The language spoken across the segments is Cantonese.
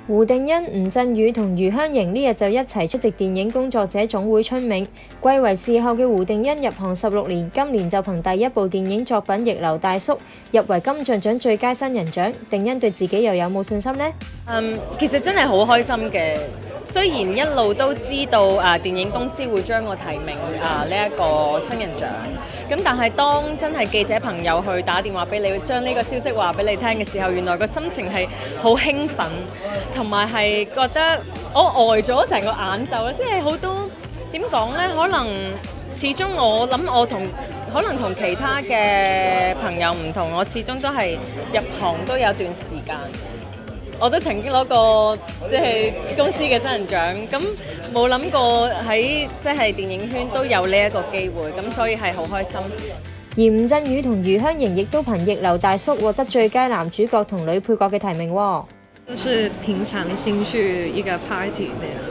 胡定欣、吳鎮宇同余香凝呢日就一齊出席電影工作者總會春茗。貴為視後嘅胡定欣入行16年，今年就憑第一部電影作品《逆流大叔》入圍金像獎最佳新人獎。定欣對自己又有冇信心呢？ 其實真係好開心嘅。雖然一路都知道電影公司會將我提名呢一個新人獎，咁但係當真係記者朋友去打電話俾你，將呢個消息話俾你聽嘅時候，原來個心情係好興奮，同埋係覺得我呆咗成個眼晝啦，即係好多點講呢？可能始終我諗我可能同其他嘅朋友唔同，我始終都係入行都有段時間。我都曾經攞過即係公司嘅新人獎，咁冇諗過喺即係電影圈都有呢一個機會，咁所以係好開心。 而吳鎮宇同余香凝亦都憑《逆流大叔》獲得最佳男主角同女配角嘅提名喎。 就是平常心去一個 party 那樣。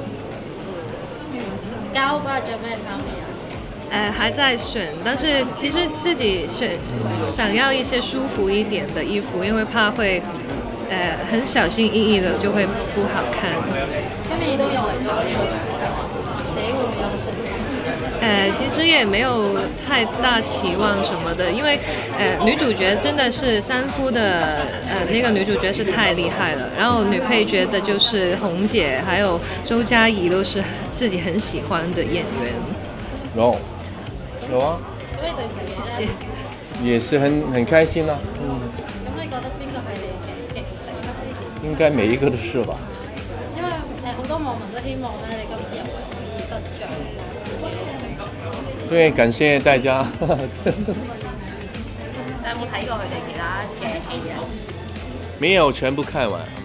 交嗰日着咩衫？ 還在選，但是其實自己想要一些舒服一點的衣服，因為怕會很小心翼翼的就會不好看。 咁你都有為咗呢個自己會唔會有信心？ 其實也沒有太大期望什麼的，因為女主角真的是三夫的那個女主角是太厲害了，然後女配角的就是紅姐，還有周嘉怡都是自己很喜歡的演員。 有啊， 所以對自己謝謝， 也是很開心啊。 咁你覺得邊個係你嘅勁敵？ 應該每一個都是吧。 因為好多網民都希望咧，你今次又可以得獎。 對，感謝大家。 你有冇睇過佢哋其他嘅戲啊？ 沒有全部看完。